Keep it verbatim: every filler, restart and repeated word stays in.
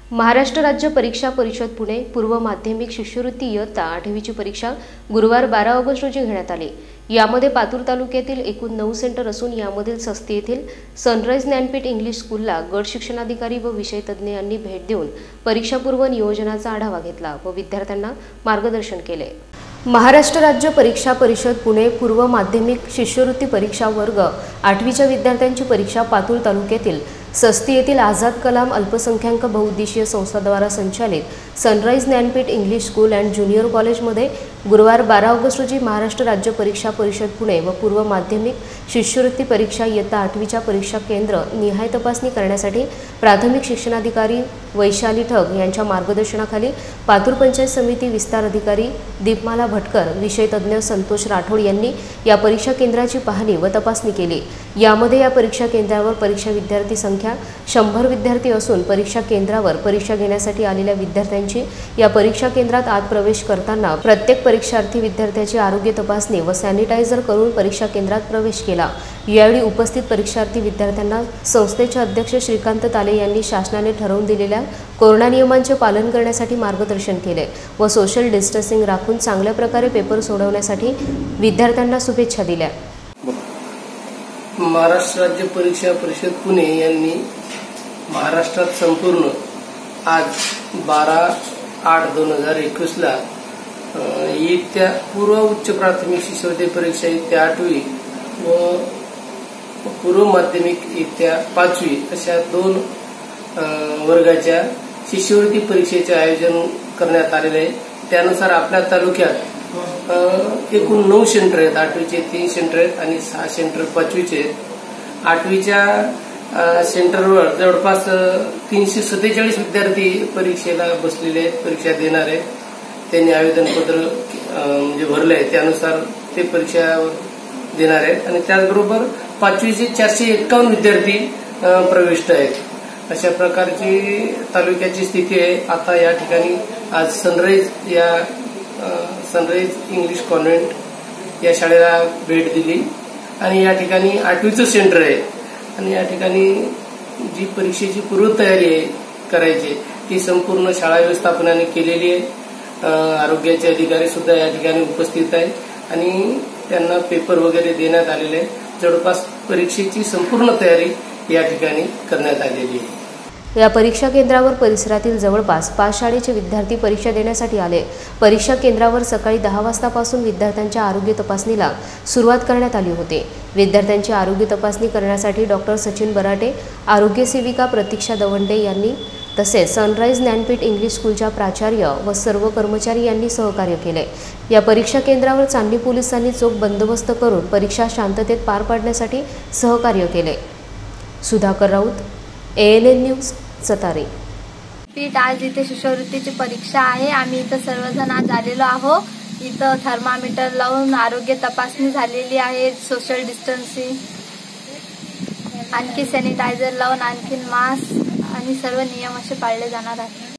महाराष्ट्र राज्य परीक्षा परिषद पुणे पूर्व माध्यमिक शिष्यवृत्ती इयत्ता आठवीची परीक्षा गुरुवार बारा ऑगस्ट रोजी घेण्यात आली। यामध्ये पातूर तालुक्यातील एकूण नऊ सेंटर असून यामधील सस्ती येथील सनराइज ज्ञानपीठ इंग्लिश स्कूलला गट शिक्षणाधिकारी व विषय तज्ज्ञ यांनी भेट देऊन परीक्षापूर्व नियोजनाचा आढावा घेतला व विद्यार्थ्यांना मार्गदर्शन केले। महाराष्ट्र राज्य परीक्षा परिषद पुणे पूर्व माध्यमिक शिष्यवृत्ती परीक्षा वर्ग आठवीच्या विद्यार्थ्यांची परीक्षा पातूर तालुक्यातील सस्ती येथील आझाद कलाम अल्पसंख्याक बहुउद्देशीय संस्थाद्वारा संचालित Sunrise Gyanpeeth English school and junior कॉलेजमध्ये गुरुवार बारा ऑगस्ट रोजी महाराष्ट्र राज्य परीक्षा परिषद पुणे व पूर्व माध्यमिक शिष्यवृत्ती परीक्षा इयत्ता आठवीच्या परीक्षा केंद्र निहाय तपासणी करण्यासाठी प्राथमिक शिक्षणाधिकारी वैशाली ठग यांच्या मार्गदर्शनाखाली पातूर पंचायत समिती विस्तार अधिकारी दीपमाला भटकर विषय तज्ज्ञ संतोष राठोड यांनी या परीक्षा केंद्राची पाहणी व तपासणी केली। यामध्ये या परीक्षा केंद्रावर परीक्षा विद्यार्थी संख्या शंभर विद्यार्थी असून परीक्षा केंद्रावर परीक्षा घेण्यासाठी आलेल्या विद्यार्थ्यांची या परीक्षा केंद्रात आत प्रवेश करताना प्रत्येक परीक्षार्थी विद्यार्थ्याची आरोग्य तपासणी व सॅनिटायझर करून परीक्षा केंद्रात प्रवेश केला। यावेळी उपस्थित परीक्षार्थी विद्यार्थ्यांना संस्थेचे अध्यक्ष श्रीकांत ताले यांनी शासनाने ठरवून दिलेल्या कोरोना नियमांचे पालन करण्यासाठी मार्गदर्शन केले व सोशल डिस्टन्सिंग राखून चांगल्या प्रकारे पेपर सोडवण्यासाठी विद्यार्थ्यांना शुभेच्छा दिल्या। महाराष्ट्र राज्य परीक्षा परिषद पुणे यांनी महाराष्ट्रात संपूर्ण आज बारा आठ दोन हजार एकवीस ला इयत्ता पूर्व उच्च प्राथमिक शिष्यवृत्ती परीक्षा इयत्ता आठवी व पूर्व माध्यमिक इयत्ता पाचवी अशा दोन वर्गाच्या शिष्यवृत्ती परीक्षेचे आयोजन करण्यात आलेले आहे। त्यानुसार आपल्या तालुक्यात एकूण नऊ सेंटर आहेत। आठवीचे तीन सेंटर आहेत आणि सहा सेंटर पाचवीचे आहेत। आठवीच्या सेंटरवर जवळपास तीनशे सत्तेचाळीस विद्यार्थी परीक्षेला बसलेले आहेत, परीक्षा देणार आहेत। त्यांनी आवेदनपत्र म्हणजे भरले आहे, त्यानुसार ते परीक्षा देणार आहेत आणि त्याचबरोबर पाचवीचे चारशे एक्कावन्न विद्यार्थी प्रविष्ट आहेत। अशा प्रकारची तालुक्याची स्थिती आहे। आता या ठिकाणी आज सनराइज या सनराइज इंग्लिश कॉन्व्हेंट या शाळेला भेट दिली आणि या ठिकाणी आठवीचं सेंटर आहे आणि या ठिकाणी जी परीक्षेची पूर्वतयारी आहे करायची ती संपूर्ण शाळा व्यवस्थापनाने केलेली आहे। आरोग्याचे अधिकारी सुद्धा या ठिकाणी उपस्थित आहेत आणि त्यांना पेपर वगैरे देण्यात आलेले आहे। जवळपास परीक्षेची संपूर्ण तयारी या ठिकाणी करण्यात आलेली आहे। या परीक्षा केंद्रावर परिसरातील जवळपास पाच शाळेचे विद्यार्थी परीक्षा देण्यासाठी आले। परीक्षा केंद्रावर सकाळी दहा वाजतापासून विद्यार्थ्यांच्या आरोग्य तपासणीला सुरुवात करण्यात आली होती। विद्यार्थ्यांची आरोग्य तपासणी करण्यासाठी डॉक्टर सचिन बराटे, आरोग्य सेविका प्रतीक्षा दवंडे यांनी तसेच सनराइज ज्ञानपीठ इंग्लिश स्कूलच्या प्राचार्य व सर्व कर्मचारी यांनी सहकार्य केले। या परीक्षा केंद्रावर चांदी पोलिसांनी चोख बंदोबस्त करून परीक्षा शांततेत पार पाडण्यासाठी सहकार्य केले। Sudhakar Raut, A N N news, सतारे। पीठ आज इथे शिष्यवृत्तीची परीक्षा आहे। आम्ही इथं सर्वजण आज आलेलो आहोत। इथं थर्मामीटर लावून आरोग्य तपासणी झालेली आहे, सोशल डिस्टन्सिंग, आणखी सॅनिटायझर लावून, आणखी मास्क आणि सर्व नियम असे पाळले जाणार आहेत।